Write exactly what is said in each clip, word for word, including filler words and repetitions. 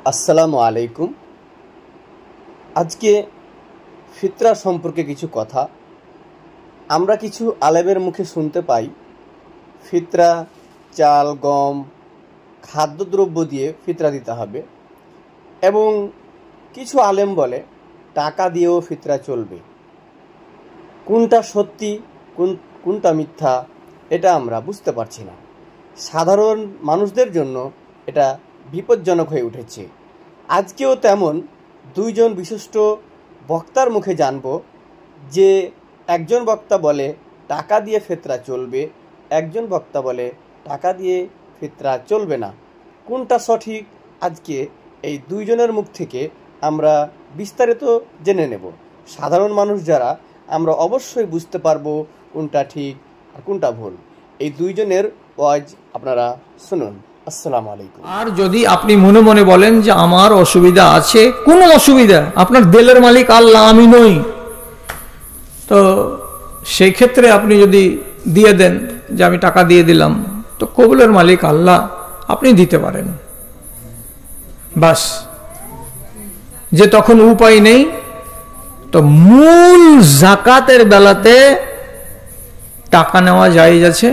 আসসালামু আলাইকুম। আজকে ফিতরা সম্পর্কে কিছু কথা। আমরা কিছু আলেমের মুখে শুনতে পাই ফিতরা চাল, গম, খাদ্যদ্রব্য দিয়ে ফিতরা দিতে হবে, এবং কিছু আলেম বলে টাকা দিয়েও ফিতরা চলবে। কোনটা সত্যি কোন কোনটা মিথ্যা এটা আমরা বুঝতে পারছি না। সাধারণ মানুষদের জন্য এটা বিপজ্জনক হয়ে উঠেছে। আজকেও তেমন দুইজন বিশিষ্ট বক্তার মুখে জানব যে একজন বক্তা বলে টাকা দিয়ে ফিতরা চলবে, একজন বক্তা বলে টাকা দিয়ে ফিতরা চলবে না। কোনটা সঠিক আজকে এই দুইজনের মুখ থেকে আমরা বিস্তারিত জেনে নেব। সাধারণ মানুষ যারা, আমরা অবশ্যই বুঝতে পারবো কোনটা ঠিক আর কোনটা ভুল। এই দুইজনের ওয়াজ আপনারা শুনুন। আসসালামু আলাইকুম। আর যদি আপনি মনে মনে বলেন যে আমার অসুবিধা আছে, কোনো অসুবিধা, আপনার দিলের মালিক আল্লাহ, আমি নই, তো সেই ক্ষেত্রে আপনি যদি দিয়ে দেন যে আমি টাকা দিয়ে দিলাম, তো কবুলের মালিক আল্লাহ, আপনি দিতে পারেন। বাস, যে তখন উপায় নেই, তো মূল জাকাতের বেলাতে টাকা নেওয়া জায়েজ আছে।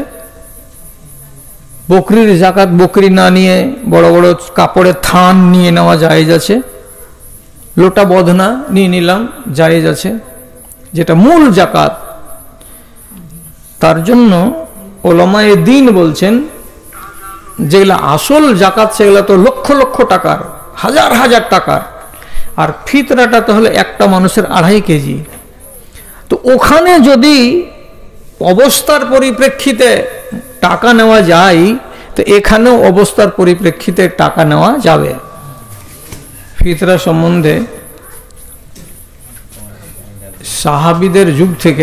বকরির জাকাত বকরি না নিয়ে বড় বড় কাপড়ের থান নিয়ে নেওয়া জায়েজ আছে। লোটা বদনা নিয়ে নিলাম জায়েজ আছে, যেটা মূল জাকাত। তার জন্য ওলামায়ে দ্বীন বলছেন যেগুলা আসল জাকাত সেগুলা তো লক্ষ লক্ষ টাকার, হাজার হাজার টাকার, আর ফিতরাটা তো হলো একটা মানুষের আড়াই কেজি। তো ওখানে যদি অবস্থার পরিপ্রেক্ষিতে টাকা নেওয়া যায়, তো এখানেও অবস্থার পরিপ্রেক্ষিতে টাকা নেওয়া যাবে। ফিতরা সম্বন্ধে সাহাবীদের যুগ থেকে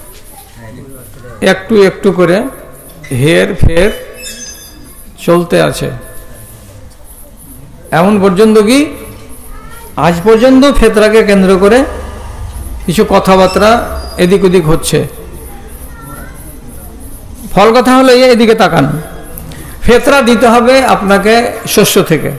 একটু একটু করে হের ফের চলতে আছে, এমন পর্যন্ত কি আজ পর্যন্ত ফিতরাকে কেন্দ্র করে কিছু কথাবার্তা এদিক ওদিক হচ্ছে। ফল কথা হলো এদিকে তাকান, ফিতরা দিতে হবে আপনাকে শস্য থেকে।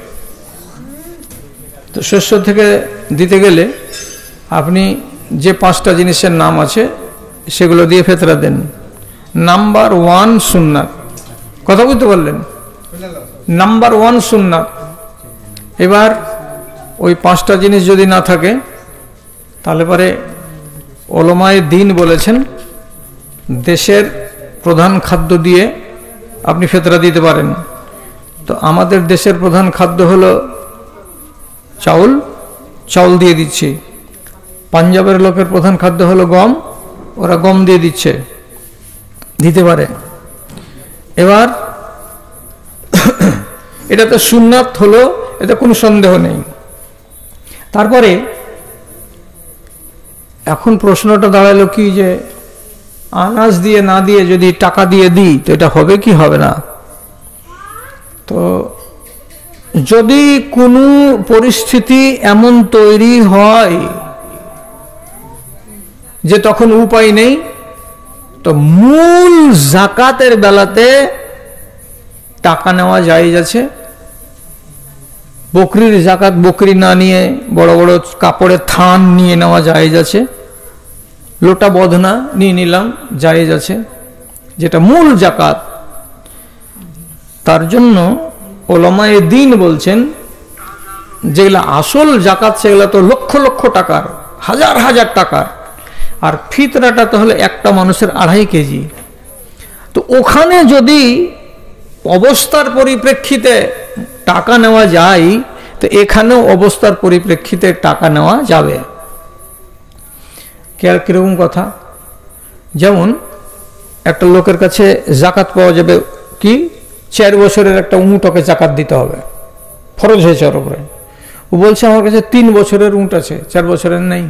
তো শস্য থেকে দিতে গেলে আপনি যে পাঁচটা জিনিসের নাম আছে সেগুলো দিয়ে ফিতরা দেন। নাম্বার ওয়ান সুন্নাত, কথা বুঝতে পারলেন? নাম্বার ওয়ান সুন্নাত। এবার ওই পাঁচটা জিনিস যদি না থাকে, তাহলে পরে ওলামায়ে দ্বীন বলেছেন দেশের প্রধান খাদ্য দিয়ে আপনি ফিতরা দিতে পারেন। তো আমাদের দেশের প্রধান খাদ্য হলো চাউল, চাউল দিয়ে দিচ্ছি। পাঞ্জাবের লোকের প্রধান খাদ্য হলো গম, ওরা গম দিয়ে দিচ্ছে, দিতে পারে। এবার এটা তো সুন্নাত হলো, এতে কোনো সন্দেহ নেই। তারপরে এখন প্রশ্নটা দাঁড়ালো কি, যে আনাজ দিয়ে না দিয়ে যদি টাকা দিয়ে দিই তো এটা হবে কি হবে না? তো যদি কোনো পরিস্থিতি এমন তৈরি হয় যে তখন উপায় নেই, তো মূল জাকাতের বেলাতে টাকা নেওয়া জায়েজ আছে। বকরির জাকাত বকরি না নিয়ে বড় বড় কাপড়ের থান নিয়ে নেওয়া জায়েজ আছে। লোটা বদনা নিয়ে নিলাম জায়েজ আছে, যেটা মূল জাকাত। তার জন্য ওলামায়ে দ্বীন বলছেন যেগুলা আসল জাকাত সেগুলা তো লক্ষ লক্ষ টাকার, হাজার হাজার টাকার, আর ফিতরাটা তো হলো একটা মানুষের আড়াই কেজি। তো ওখানে যদি অবস্থার পরিপ্রেক্ষিতে টাকা নেওয়া যায়, তো এখানেও অবস্থার পরিপ্রেক্ষিতে টাকা নেওয়া যাবে। কিরকম কথা? যেমন একটা লোকের কাছে জাকাত পাওয়া যাবে কি, চার বছরের একটা উঁট ওকে জাকাত দিতে হবে, ফরজ হয়েছে ওর উপরে। ও বলছে আমার কাছে তিন বছরের উঁট আছে, চার বছরের নেই।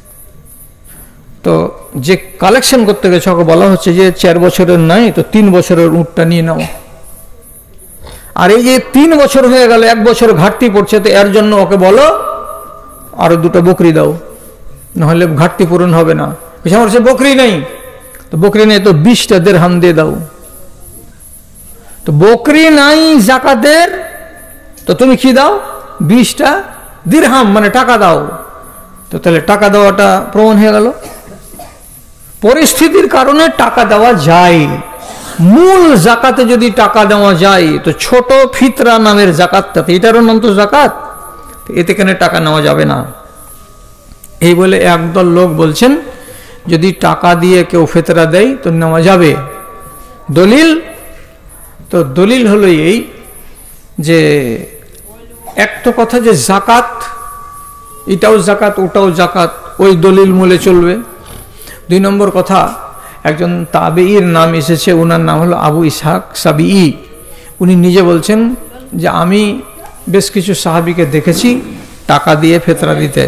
তো যে কালেকশন করতে গেছে ওকে বলা হচ্ছে যে চার বছরের নাই, তো তিন বছরের উঁটটা নিয়ে নাও। আর এই যে তিন বছর হয়ে গেল, এক বছর ঘাটতি পড়ছে, তো এর জন্য ওকে বলো আরো দুটো বকরি দাও, নাহলে ঘাটতি পূরণ হবে না। আমার কাছে বকরি নেই, তো বকরি নেই তো বিশটা দিরহাম দিয়ে দাও। তো বকরি নাই জাকাতের, তো তুমি কি দাও? বিশটা দিরহাম মানে টাকা দাও। তো তাহলে টাকা দেওয়াটা প্রমাণ হয়ে গেল। পরিস্থিতির কারণে টাকা দেওয়া যায়। মূল জাকাতে যদি টাকা দেওয়া যায় তো ছোট ফিতরা নামের জাকাতটাতে, এটারও নাম তো জাকাত, এতে কেন টাকা নেওয়া যাবে না? এই বলে একদল লোক বলছেন যদি টাকা দিয়ে কেউ ফিতরা দেয় তো নেওয়া যাবে। দলিল তো দলিল হলো এই যে এক তো কথা যে জাকাত, এটাও জাকাত ওটাও জাকাত, ওই দলিল মূলে চলবে। দুই নম্বর কথা, একজন তাবেঈর নাম এসেছে, ওনার নাম হলো আবু ইসহাক সাবিঈ। উনি নিজে বলছেন যে আমি বেশ কিছু সাহাবীকে দেখেছি টাকা দিয়ে ফিতরা দিতে।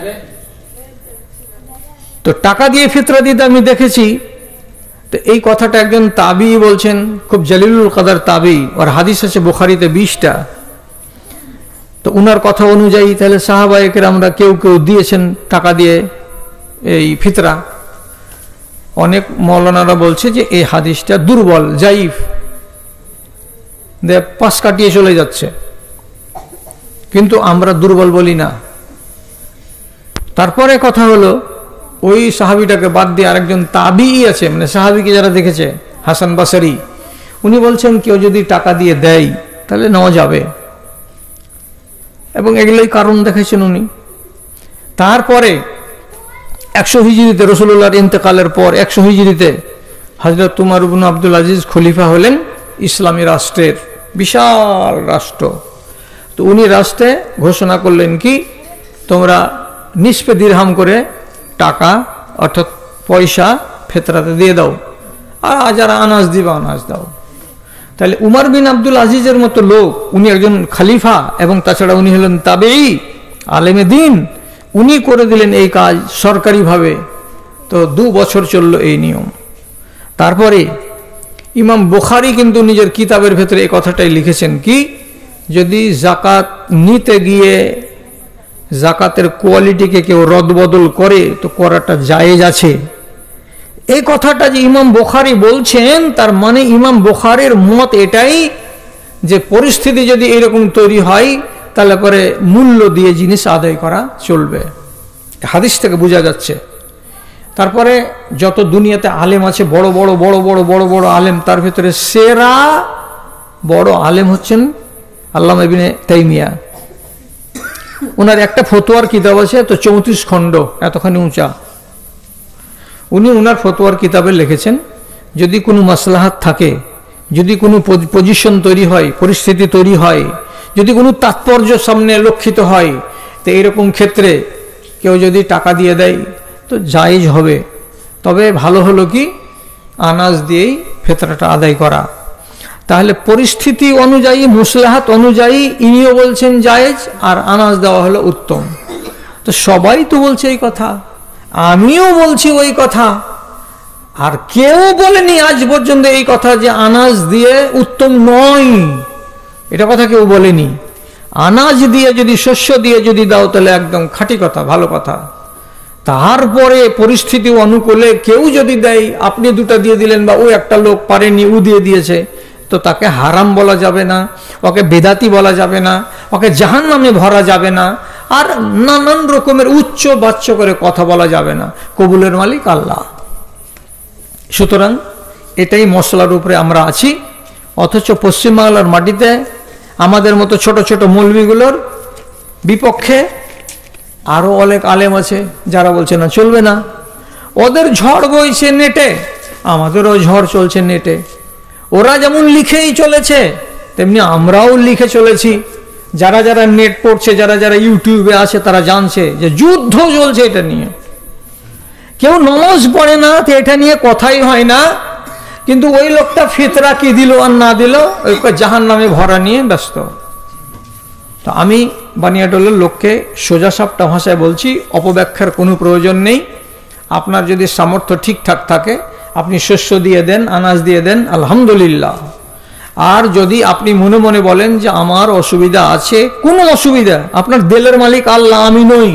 তো টাকা দিয়ে ফিতরা দিতে আমি দেখেছি। তো এই কথাটা একজন তাবিঈ বলছেন, খুব জলিলুল কদর তাবিঈ, আর হাদিস আছে বুখারীতে বিশটা। তো উনার কথা অনুযায়ী তাহলে সাহাবায়ে কেরামরা কেউ কেউ দিয়েছেন টাকা দিয়ে এই ফিতরা। অনেক মৌলানারা বলছে যে এই হাদিসটা দুর্বল, জাইফ, পাশ কাটিয়ে চলে যাচ্ছে, কিন্তু আমরা দুর্বল বলি না। তারপরে কথা হলো ওই সাহাবিটাকে বাদ দিয়ে আরেকজন তাবিঈ আছে, মানে সাহাবিকে যারা দেখেছে, হাসান বাসরি, উনি বলছেন কেউ যদি টাকা দিয়ে দেয় তাহলে নেওয়া যাবে, এবং এগুলোই কারণ দেখেছেন উনি। তারপরে একশো হিজরিতে রাসূলুল্লাহর ইন্তেকালের পর একশো হিজরিতে হযরত উমর ইবনে আব্দুল আজিজ খলিফা হলেন ইসলামী রাষ্ট্রের, বিশাল রাষ্ট্র। তো উনি রাষ্ট্রে ঘোষণা করলেন কি তোমরা নিসফে দিরহাম করে টাকা অর্থাৎ পয়সা ফিতরাতে দিয়ে দাও, আর যারা আনাজ দিবা আনাজ দাও। তাহলে উমর বিন আব্দুল আজিজের মতো লোক, উনি একজন খলিফা এবং তাছাড়া উনি হলেন তাবেঈ, আলেমে দ্বীন, উনি করে দিলেন এই কাজ সরকারিভাবে। তো দু বছর চলল এই নিয়ম। তারপরে ইমাম বুখারী কিন্তু নিজের কিতাবের ভেতরে এই কথাটাই লিখেছেন কি যদি জাকাত নিতে গিয়ে জাকাতের কোয়ালিটিকে কেউ রদবদল করে তো করাটা জায়েজ আছে। এই কথাটা যে ইমাম বুখারী বলছেন তার মানে ইমাম বুখারীর মত এটাই যে পরিস্থিতি যদি এরকম তৈরি হয় তাহলে পরে মূল্য দিয়ে জিনিস আদায় করা চলবে। হাদিস থেকে বোঝা যাচ্ছে। তারপরে যত দুনিয়াতে আলেম আছে, বড় বড় বড় বড় বড় বড় আলেম, তার ভিতরে সেরা বড় আলেম হচ্ছেন আল্লামা ইবনে তাইমিয়া। ওনার একটা ফতোয়ার কিতাব আছে, তো চৌত্রিশ খণ্ড, এতখানি উঁচা। উনি ওনার ফতোয়ার কিতাবে লিখেছেন যদি কোনো মাসলাহাত থাকে, যদি কোনো পজিশন তৈরি হয়, পরিস্থিতি তৈরি হয়, যদি কোনো তাৎপর্য সামনে লক্ষিত হয়, তো এরকম ক্ষেত্রে কেউ যদি টাকা দিয়ে দেয় তো জায়েজ হবে। তবে ভালো হলো কি আনাজ দিয়েই ফিতরাটা আদায় করা। তাহলে পরিস্থিতি অনুযায়ী, মুসলাহাত অনুযায়ী ইনিও বলছেন জায়েজ, আর আনাজ দেওয়া হলো উত্তম। তো সবাই তো বলছে এই কথা, আমিও বলছি ওই কথা, আর কেউ বলেনি আজ পর্যন্ত এই কথা যে আনাজ দিয়ে উত্তম নয়, এটা কথা কেউ বলেনি। আনাজ দিয়ে যদি, শস্য দিয়ে যদি দাও তাহলে একদম খাঁটি কথা, ভালো কথা। তারপরে পরিস্থিতি অনুকূলে কেউ যদি দেয়, আপনি দুটা দিয়ে দিলেন বা ও একটা লোক পারেনি ও দিয়ে দিয়েছে, তো তাকে হারাম বলা যাবে না, ওকে বেদাতি বলা যাবে না, ওকে জাহান্নামে ভরা যাবে না, আর নানান রকমের উচ্চ বাচ্চ করে কথা বলা যাবে না। কবুলের মালিক আল্লাহ। সুতরাং এটাই মশলার উপরে আমরা আছি। অথচ পশ্চিমবাংলার মাটিতে আমাদের মতো ছোট ছোট মৌলবীগুলোর বিপক্ষে আরো অনেক আলেম আছে যারা বলছে না চলবে না। ওদের ঝড় বইছে নেটে, আমাদেরও ঝড় চলছে নেটে। ওরা যেমন লিখেই চলেছে তেমনি আমরাও লিখে চলেছি। যারা যারা নেট পড়ছে, যারা যারা ইউটিউবে আছে, তারা জানছে যে যুদ্ধ চলছে এটা নিয়ে। কেউ নমাজ পড়ে না, তো এটা নিয়ে কথাই হয় না, কিন্তু ওই লোকটা ফিতরা কি দিল আর না দিল ওই জাহান্নামে ভরা নিয়ে ব্যস্ত। তো আমি বানিয়াটোলের লোককে সোজা সাপটা ভাষায় বলছি, অপব্যাখ্যার কোনো প্রয়োজন নেই। আপনার যদি সামর্থ্য ঠিকঠাক থাকে আপনি শস্য দিয়ে দেন, আনাজ দিয়ে দেন, আলহামদুলিল্লাহ। আর যদি আপনি মনে মনে বলেন যে আমার অসুবিধা আছে, কোনো অসুবিধা, আপনার দিলের মালিক আল্লাহ, আমি নই,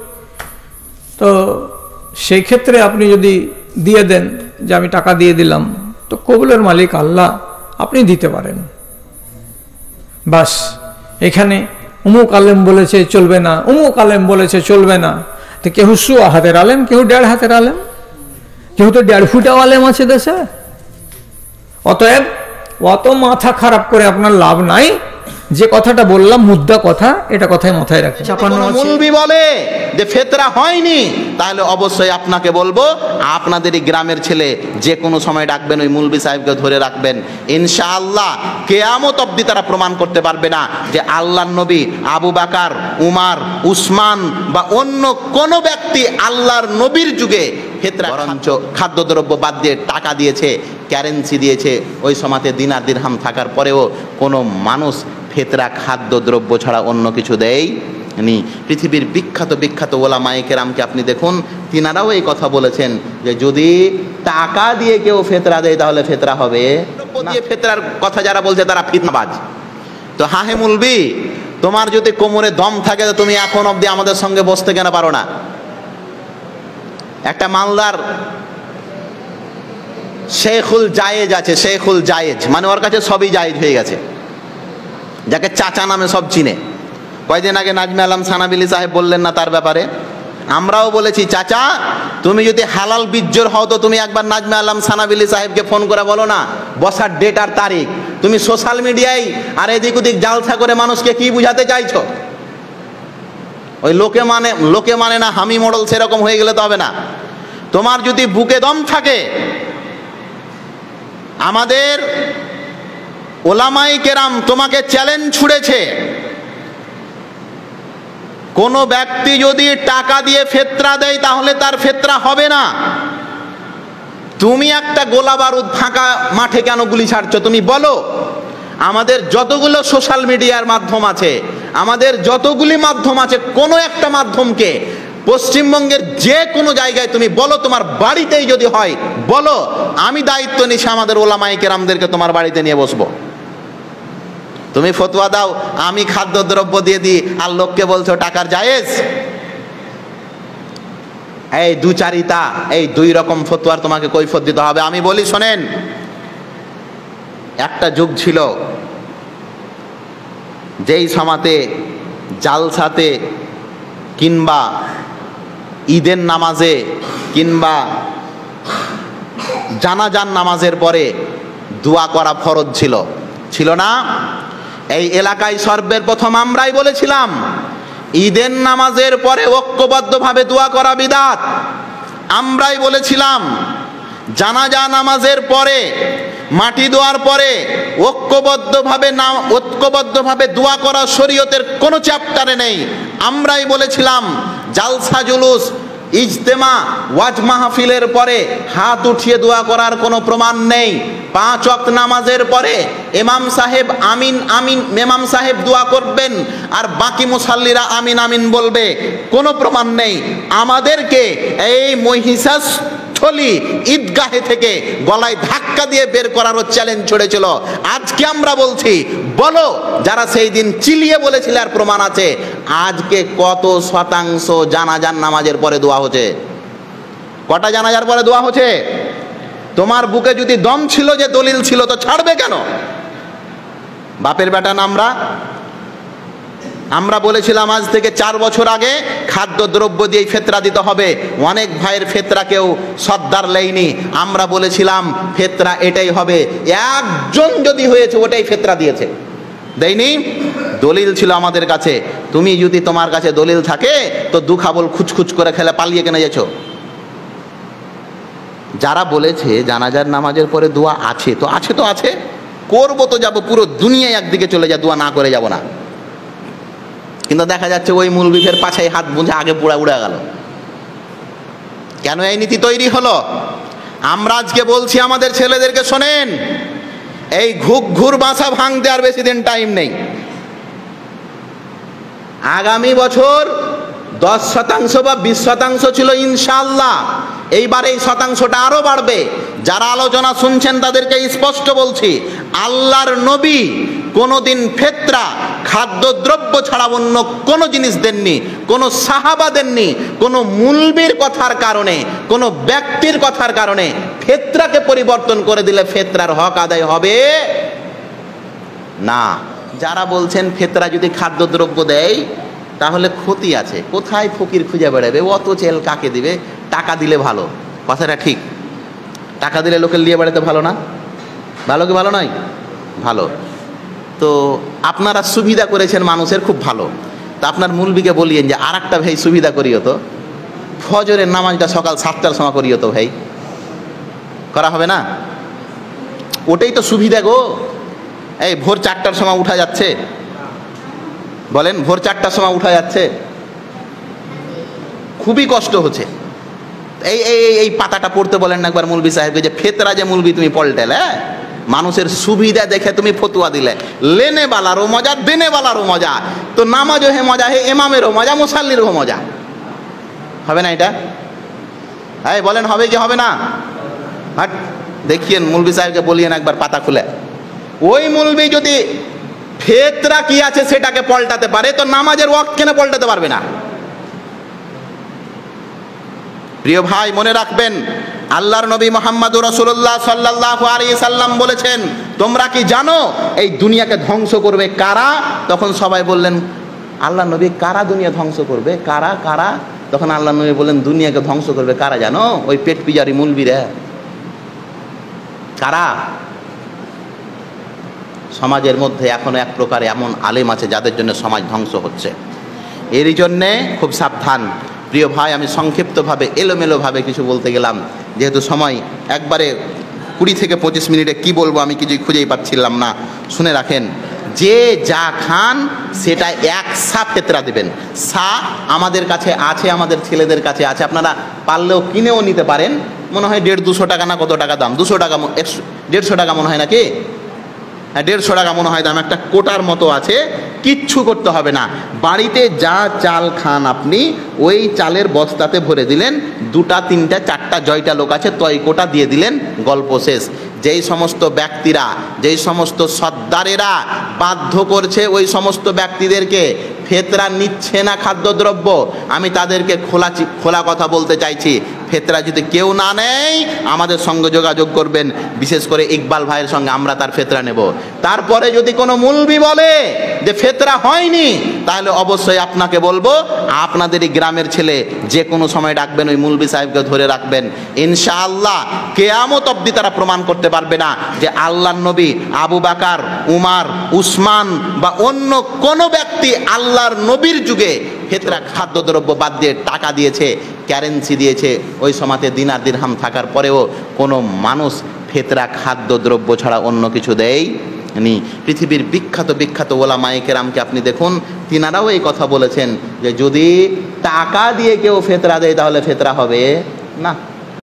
তো সেই ক্ষেত্রে আপনি যদি দিয়ে দেন যে আমি টাকা দিয়ে দিলাম, তো কবুলের মালিক আল্লাহ, আপনি দিতে পারেন। বাস এখানে অমুক আলেম বলেছে চলবে না, অমুক আলেম বলেছে চলবে না। তো কেউ শু হাতের আলেম, কেউ দেড় হাতের আলেম, কেউ তো দেড় ফুটাও আলেম আছে দেশে। অতএব অত মাথা খারাপ করে আপনার লাভ নাই। যে কথাটা বললাম মুদ্রা কথা, এটা কথাই মাথায় রাখে। মুলবি বলে যে ফেতরা হয়নি, তাহলে অবশ্যই আপনাকে বলবো আপনাদেরই গ্রামের ছেলে, যে কোনো সময় ডাকবেন ওই মুলবি সাহেবকে ধরে রাখবেন, ইনশাআল্লাহ কিয়ামত অবধি তারা প্রমাণ করতে পারবে না যে আল্লাহর নবী আবু বকর, উমর, উসমান বা অন্য কোন ব্যক্তি আল্লাহর নবীর যুগে ফেতরা, বরঞ্চ খাদ্যদ্রব্য বাদ দিয়ে টাকা দিয়েছে, কারেন্সি দিয়েছে। ওই সময়তে দিনার দিরহাম থাকার পরেও কোনো মানুষ ফেতরা খাদ্যদ্রব্য ছাড়া অন্য কিছু দেয়নি। পৃথিবীর বিখ্যাত বিখ্যাত ওলামায়ে কেরামকে আপনি দেখুন, তিনারাও এই কথা বলেছেন যে যদি টাকা দিয়ে কেউ ফেতরা দেয় তাহলে ফেতরা হবে না। ফেতরার কথা যারা বলছে তারা ফিতনাবাজ। তো হাহে মুলবি, তোমার যদি কোমরে দম থাকে তো তুমি এখন অবধি আমাদের সঙ্গে বসতে কেন পারো না? একটা মালদার শেখুল জায়েজ আছে, শেখুল জায়েজ মানে ওর কাছে সবই জায়েজ হয়ে গেছে, যাকে চাচা নামে সব চিনে। কয়েকদিন আগে নাজমে আলম সানাবিলি সাহেব বললেন না তার ব্যাপারে, আমরাও বলেছি চাচা তুমি যদি হালাল বিজ্জোর হও তো তুমি একবার নাজমে আলম সানাবিলি সাহেবকে ফোন করে বলো না বসার ডেট আর তারিখ। তুমি সোশ্যাল মিডিয়ায় আর এদিক ওদিক জালসা করে মানুষকে কি বুঝাতে চাইছো? ওই লোকে মানে লোকে মানে না হামি মডেল সেরকম হয়ে গেলে তো হবে না। তোমার যদি বুকে দম থাকে, আমাদের ওলামায়ে কেরাম তোমাকে চ্যালেঞ্জ ছুড়েছে, কোন ব্যক্তি যদি টাকা দিয়ে ফেতরা দেয় তাহলে তার ফেতরা হবে না। তুমি একটা গোলা বারুদ ফাঁকা মাঠে কেন গুলি ছাড়ছো? তুমি বলো। আমাদের যতগুলো সোশ্যাল মিডিয়ার মাধ্যম আছে, আমাদের যতগুলি মাধ্যম আছে, কোনো একটা মাধ্যমকে পশ্চিমবঙ্গের যে কোনো জায়গায় তুমি বলো, তোমার বাড়িতেই যদি হয় বলো, আমি দায়িত্ব নিছি আমাদের ওলামায়ে কেরামদেরকে তোমার বাড়িতে নিয়ে বসবো। তুমি ফতোয়া দাও আমি খাদ্যদ্রব্য দিয়ে দিই আর লোককে বলছো টাকার জায়েজ। এই দুচারিতা, এই দুই রকম ফতোয়ার তোমাকে কৈফিয়ত দিতে হবে। আমি বলি শোনেন, একটা যুগ ছিল যেই সমাতে জালসাতে কিংবা ঈদের নামাজে কিংবা জানাজার নামাজের পরে দোয়া করা ফরজ ছিল, ছিল না? এই এলাকায় সর্বের প্রথম আমরাই বলেছিলাম ঈদের নামাজের পরে ঐক্যবদ্ধভাবে দোয়া করা বিদআত। আমরাই বলেছিলাম জানাজা নামাজের পরে মাটি দোয়ার পরে ঐক্যবদ্ধভাবে না ঐক্যবদ্ধভাবে দোয়া করা শরীয়তের কোনো চ্যাপ্টারে নেই। আমরাই বলেছিলাম জালসা জুলুস ইজতেমা ওয়াজ মাহফিলের পরে হাত উঠিয়ে দোয়া করার কোনো প্রমাণ নেই। পাঁচ ওয়াক্ত নামাজের পরে ইমাম সাহেব আমিন আমিন ইমাম সাহেব দোয়া করবেন আর বাকি মুসাল্লিরা আমিন আমিন বলবে, কোনো প্রমাণ নেই। আমাদেরকে এই মহিষাস্থলী ঈদগাহে থেকে গলায় ধাক্কা দিয়ে বের করারও চ্যালেঞ্জ ছড়েছিল। আজকে আমরা বলছি বলো, যারা সেই দিন চিলিয়ে বলেছিল আর প্রমাণ আছে, আজকে কত শতাংশ জানাজার নামাজের পরে দোয়া হচ্ছে? কটা জানাজার পরে দোয়া হচ্ছে? তোমার বুকে যদি দম ছিল, যে দলিল ছিল, তো ছাড়বে কেন? বাপের বেটা আমরা আমরা বলেছিলাম আজ থেকে চার বছর আগে খাদ্য দ্রব্য দিয়ে ফেতরা দিতে হবে। অনেক ভাইয়ের ফেতরা কেউ সদ্দার লেয়নি। আমরা বলেছিলাম ফেতরা এটাই হবে, একজন যদি হয়েছে ওটাই ফেতরা দিয়েছে, দেয়নি। দলিল ছিল আমাদের কাছে। তুমি যদি তোমার কাছে দলিল থাকে তো দু খাবল খুচখুচ করে খেলে পালিয়ে কেন যাচ্ছ? যারা বলেছে জানাজার নামাজের পরে দোয়া আছে, তো আছে তো আছে, করবো তো যাবো, পুরো দুনিয়ায় একদিকে চলে যা, দোয়া না করে যাব না। কিন্তু দেখা যাচ্ছে ওই মুলবিফের পাছায় হাত বুঝে আগে পুরা উড়ে গেল। কেন এই নীতি তৈরি হলো? আমরা আজকে বলছি আমাদের ছেলেদেরকে, শোনেন, এই ঘুক ঘুর বাসা ভাঙতে আর বেশি দিন টাইম নেই। আগামী বছর দশ শতাংশ বা বিশ শতাংশ ছিল ইনশাআল্লাহ, এইবার এই শতাংশটা আরো বাড়বে। যারা আলোচনা শুনছেন তাদেরকে স্পষ্ট বলছি, আল্লাহর নবী কোনোদিন ফেতরা খাদ্যদ্রব্য ছাড়া অন্য কোনো জিনিস দেননি, কোনো সাহাবা দেননি। কোনো মুলবির কথার কারণে, কোনো ব্যক্তির কথার কারণে ফেতরাকে পরিবর্তন করে দিলে ফেতরার হক আদায় হবে না। যারা বলছেন ফেতরা যদি খাদ্যদ্রব্য দেয় তাহলে ক্ষতি আছে, কোথায় ফকির খুঁজে বেড়াবে, অত চেল কাকে দিবে, টাকা দিলে ভালো। কথাটা ঠিক, টাকা দিলে লোকের নিয়ে বেড়াতে ভালো না? ভালো কি ভালো নয়? ভালো। তো আপনারা সুবিধা করেছেন মানুষের, খুব ভালো। তা আপনার মুলবিকে বলিয়েন যে আর একটা ভাই সুবিধা করিও তো, ফজরের নামাজটা সকাল সাতটার সময় করিও তো ভাই। করা হবে না? ওটাই তো সুবিধা গো। এই ভোর চারটার সময় উঠা যাচ্ছে, বলেন ভোর চারটার সময় উঠা যাচ্ছে, খুবই কষ্ট হচ্ছে। এই এই এই পাতাটা পড়তে বলেন না একবার মুলবি সাহেবকে, যে ফেতরা যে মুলবি তুমি পল্টেলে, মানুষের সুবিধা দেখে তুমি ফতুয়া দিলে, লেনে বালারও মজা দেনে বালারও মজা, তো নামাজও হে মজা হে, এমামেরও মজা, মুসাল্লিরও মজা। হবে না এটা? হ্যাঁ বলেন হবে কি হবে না? হাট দেখিয়েন মুলবি সাহেবকে বলিয়েন একবার পাতা খুলে। ওই মুলবি যদি ফেতরা কি আছে সেটাকে পল্টাতে পারে, তো নামাজের ওয়াক্ত কেন পল্টাতে পারবে না? প্রিয় ভাই মনে রাখবেন, আল্লাহর নবী মুহাম্মদুর রাসূলুল্লাহ সাল্লাল্লাহু আলাইহি সাল্লাম বলেছেন, তোমরা কি জানো এই দুনিয়াকে ধ্বংস করবে কারা? তখন সবাই বললেন, আল্লাহর নবী কারা দুনিয়া ধ্বংস করবে, কারা কারা? তখন আল্লাহর নবী বললেন, দুনিয়াকে ধ্বংস করবে কারা জানো? ওই পেট পিজারি মুলবিরা। কারা? সমাজের মধ্যে এখনো এক প্রকার এমন আলেম আছে যাদের জন্য সমাজ ধ্বংস হচ্ছে। এরই জন্যে খুব সাবধান। প্রিয় ভাই, আমি সংক্ষিপ্তভাবে এলোমেলোভাবে কিছু বলতে গেলাম, যেহেতু সময় একবারে কুড়ি থেকে পঁচিশ মিনিটে কি বলবো আমি কিছুই খুঁজেই পাচ্ছিলাম না। শুনে রাখেন, যে যা খান সেটা এক সা ফেতরা দেবেন। সা আমাদের কাছে আছে, আমাদের ছেলেদের কাছে আছে, আপনারা পারলেও কিনেও নিতে পারেন। মনে হয় দেড় দুশো টাকা না কত টাকা দাম, দুশো টাকা একশো দেড়শো টাকা মনে হয় নাকি, হ্যাঁ দেড়শো টাকা মনে হয় দাম। একটা কোটার মতো আছে, কিচ্ছু করতে হবে না। বাড়িতে যা চাল খান আপনি ওই চালের বস্তাতে ভরে দিলেন, দুটা তিনটা চারটা জয়টা লোক আছে তয় কোটা দিয়ে দিলেন, গল্প শেষ। যেই সমস্ত ব্যক্তিরা, যেই সমস্ত সর্দারেরা বাধ্য করছে ওই সমস্ত ব্যক্তিদেরকে ফেতরা নিচ্ছে না খাদ্যদ্রব্য, আমি তাদেরকে খোলা খোলা কথা বলতে চাইছি, ফেতরা যদি কেউ না নেয় আমাদের সঙ্গে যোগাযোগ করবেন, বিশেষ করে ইকবাল ভাইয়ের সঙ্গে, আমরা তার ফেতরা নেব। তারপরে যদি কোনো মুলবি বলে যে ফেতরা হয়নি, তাহলে অবশ্যই আপনাকে বলবো, আপনাদেরই গ্রামের ছেলে, যে কোনো সময় ডাকবেন ওই মুলবি সাহেবকে ধরে রাখবেন। ইনশাআল্লাহ কিয়ামত অবধি তারা প্রমাণ করতে পারবে না যে আল্লাহর নবী আবু বকর, উমর, উসমান বা অন্য কোনো ব্যক্তি আল্লাহর নবীর যুগে ফেতরা খাদ্যদ্রব্য বাদ দিয়ে টাকা দিয়েছে, কারেন্সি দিয়েছে। ওই সময়তে দিনার দিরহাম থাকার পরেও কোনো মানুষ ফেতরা খাদ্যদ্রব্য ছাড়া অন্য কিছু দেয় নি। পৃথিবীর বিখ্যাত বিখ্যাত ওলামায়ে কেরামকে আপনি দেখুন, তিনারাও এই কথা বলেছেন যে যদি টাকা দিয়ে কেউ ফেতরা দেয় তাহলে ফেতরা হবে না।